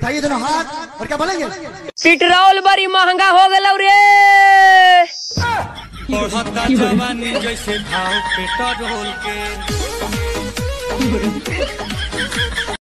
उठाइए दोनों हाथ और क्या बोलेंगे? पेट्रोल बड़ी महंगा हो गया रे। जवानी जैसे भाव पेट्रोल के